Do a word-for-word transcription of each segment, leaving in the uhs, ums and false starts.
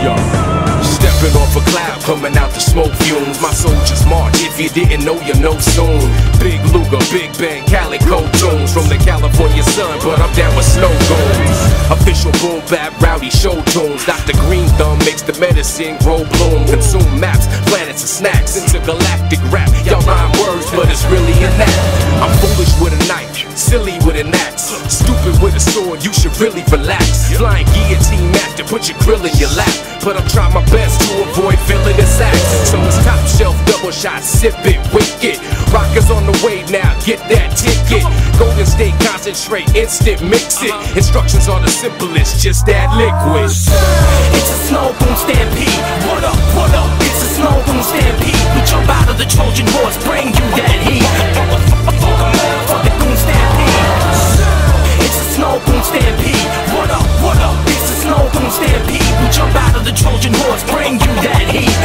Yo, stepping off a cloud, coming out the smoke fumes. My soldiers march, if you didn't know, you know soon. Big Luger, Big Ben, Calico tunes from the California sun, but I'm down with snow goons. Official boom bap, rowdy show tunes. Doctor Green Thumb makes the medicine grow bloom. Consume maps, planets and snacks, intergalactic rap. Y'all rhyme words, but it's really a knack. I'm foolish with a knife, silly with an axe, stupid with a sword, you should really relax. Flying guillotine master, put your grill in your lap, but I'm trying my best to avoid filling the sacks. So it's top shelf, double shot, sip it, wicked. Rockers on the way now, get that ticket. Golden State concentrate, instant mix it. Instructions are the simplest, just add liquid. It's a snow boom stampede. What up, what up? It's a snow boom stampede. We jump out of the Trojan horse, bring you that heat. Fuck the boom stampede. It's a snow boom stampede. What up, what up? It's a snow boom stampede. We jump out of the Trojan horse, bring you that heat.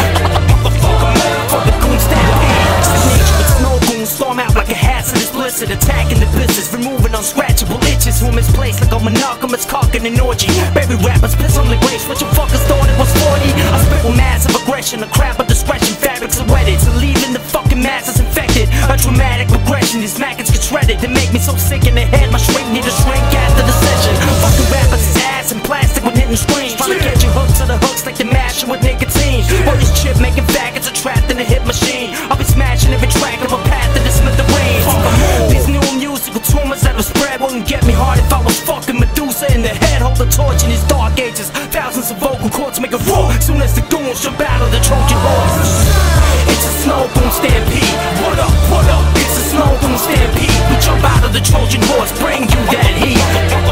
Fuck the boom stampede. Snow boom storm out like a hazardous blizzard, attacking the business, removing unscratchable itches. Who misplaced like a monogamous cock in an orgy. Baby rappers piss on the grace. What you fuckers thought it was forty? I spit with massive aggression, a crap of discretion. Fabrics are wetted, so leaving the fucking masses infected. A dramatic regression, these maggots get shredded. They make me so sick in the head, my shrink need a shrink after the session. Fucking rappers is ass and plastic with hidden screens, trying to get you hooked to the hooks like they're mashing with nicotine. Or this chip making faggots are trapped in a hit machine. I'll be smashing every track of a path to the smithereens. These new musical tumors that will spread wouldn't get me hard if I was fucking Medusa in the head. Hold the torch in these dark ages. Thousands of vocal cords make a roar. Soon as the goons jump out of the Trojan horse. It's a snow boom stampede. What up, what up? It's a snow boom stampede. We jump out of the Trojan horse, bring you that heat.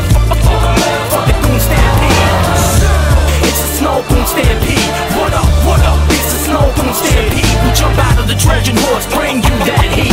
Fuck the boom stampede. It's a snow boom stampede. What up, what up? It's a snow boom stampede. We jump out of the Trojan horse, bring you that heat.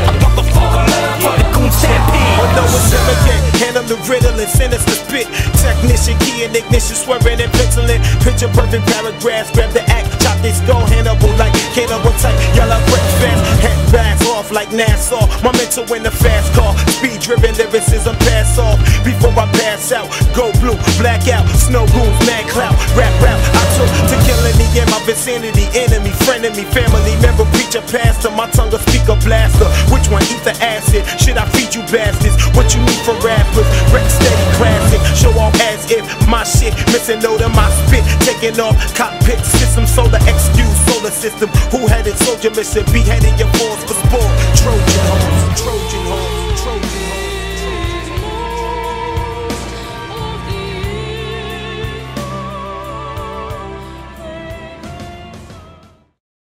Fuck the boom stampede. Oh no, it's him again. Handle the riddle and sinister spit. Technician, key and ignition, swearing and penciling. Picture perfect paragraphs, grab the act, chop this skull, Hannibal like cannibal type. Y'all are breakfast, head bags off like Nassau. My mental in the fast car, speed driven lyricism pass off. Before I pass out, go blue, black out, snow goons, mad clout, rap rap. I took to killing me in my vicinity, enemy, friend of me, family member, preacher, pastor. My tongue will speak a blaster. Which one eat the acid? Should I feed you bastards? What you need for rappers? Rec steady classic, show off as if my shit missing note of my spit, taking off cockpit system, solar excuse solar system. Who had it? Soldier mission, beheading your force for